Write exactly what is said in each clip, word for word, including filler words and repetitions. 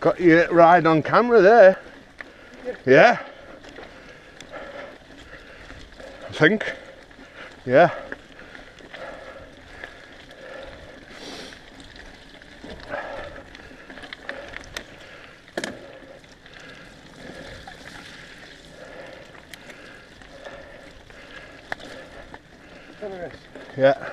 Got your ride on camera there. Yeah. I think. Yeah. Yeah.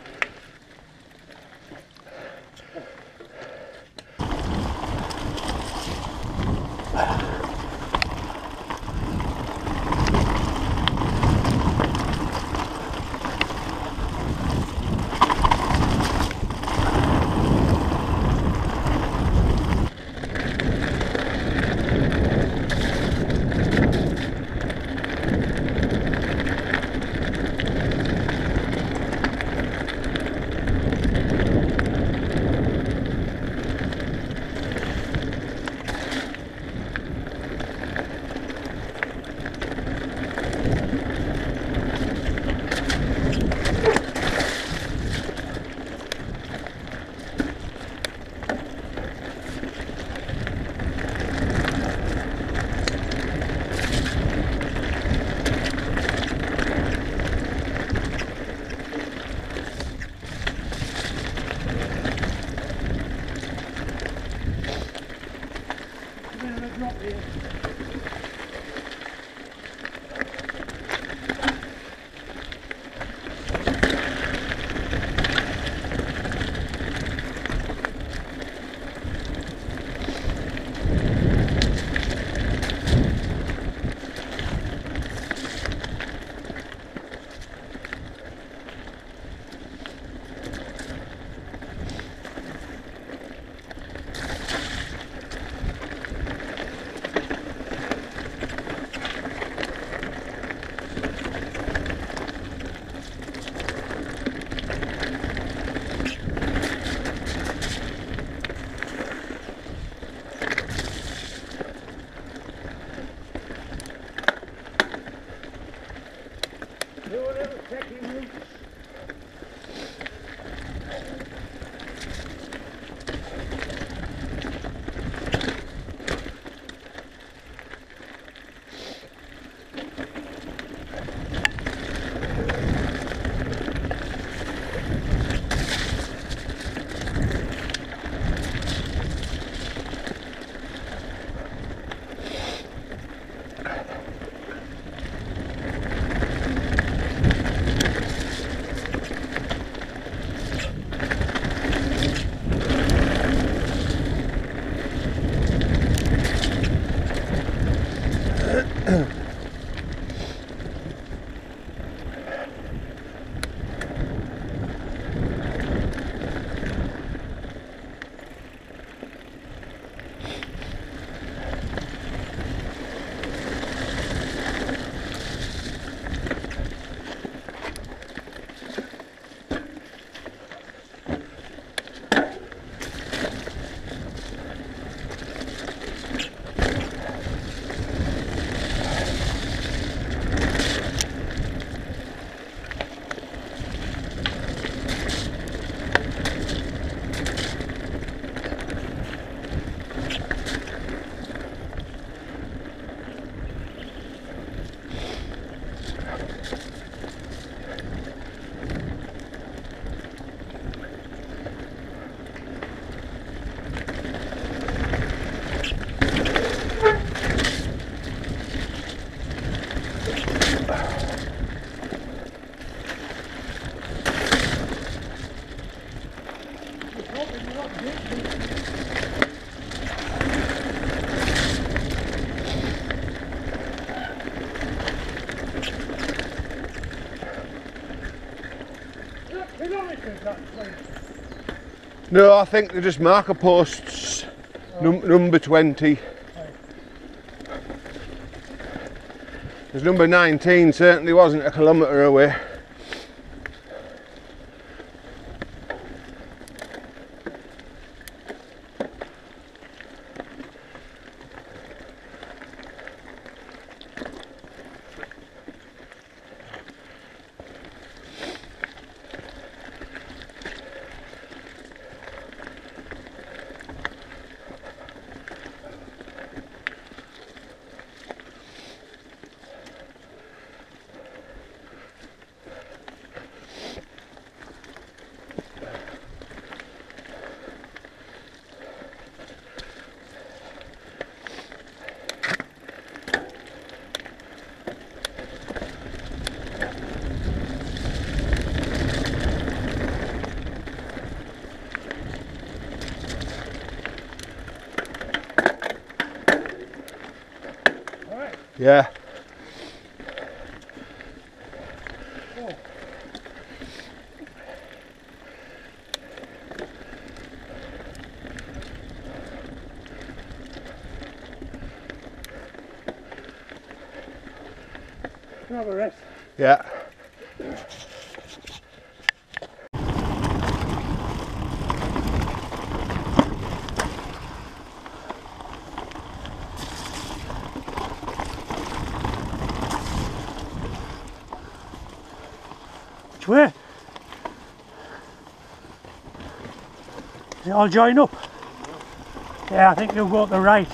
No, I think they're just marker posts, oh. num number twenty. Right. Because number nineteen certainly wasn't a kilometre away. Yeah. Oh. Have a rest. Yeah. Which way? They all join up? Yeah, I think you'll go up the right.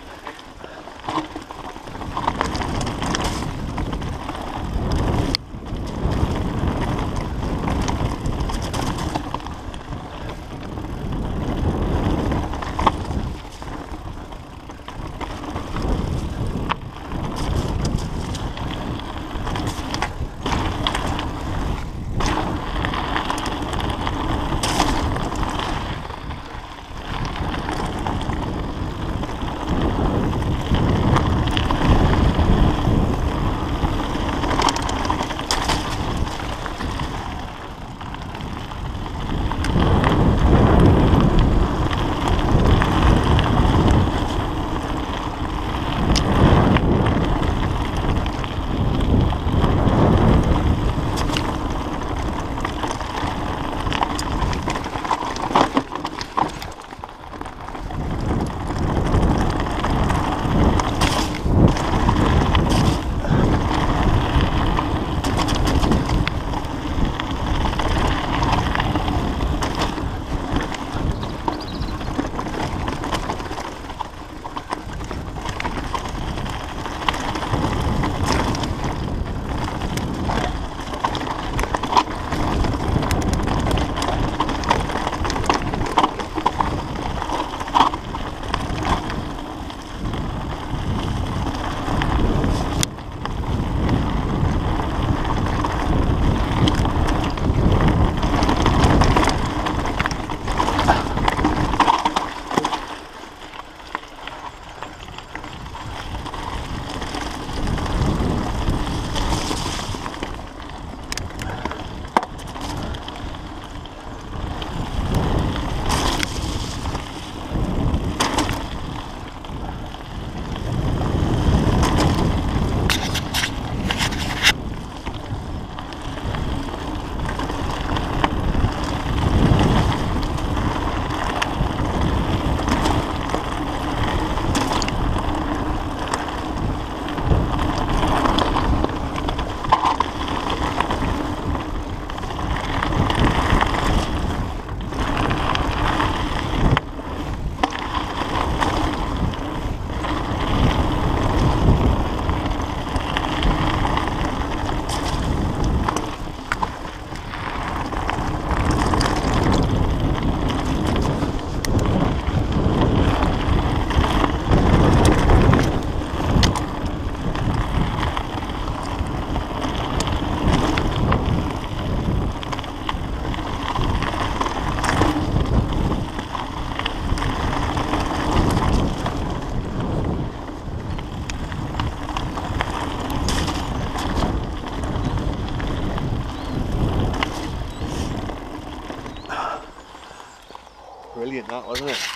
Brilliant that, wasn't it?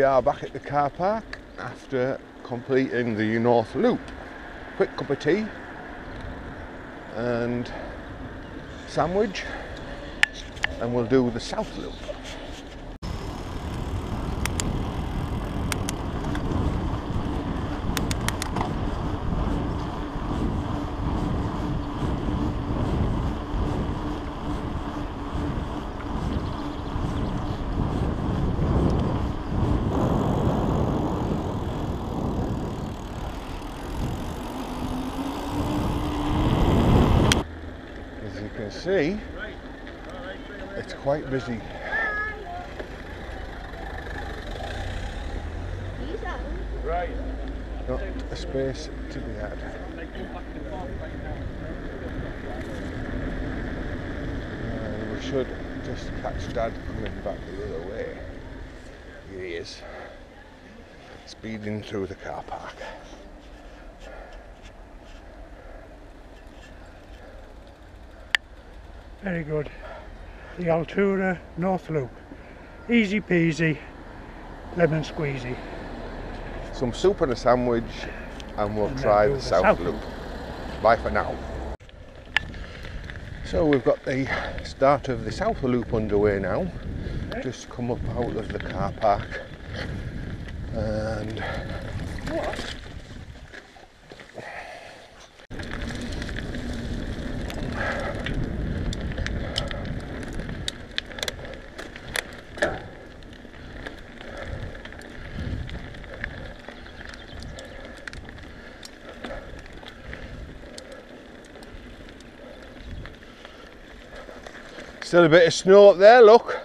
are back at the car park after completing the North Loop. Quick cup of tea and sandwich, and we'll do the South Loop. As you can see, it's quite busy. Right. Not a space to be had. And we should just catch Dad coming back the other way. Here he is, speeding through the car park. Very good. The Altura North Loop. Easy peasy, lemon squeezy. Some soup and a sandwich, and we'll And then try do the the South South Loop. Loop. Bye for now. So we've got the start of the South Loop underway now. Just come up out of the car park, and still a bit of snow up there, look.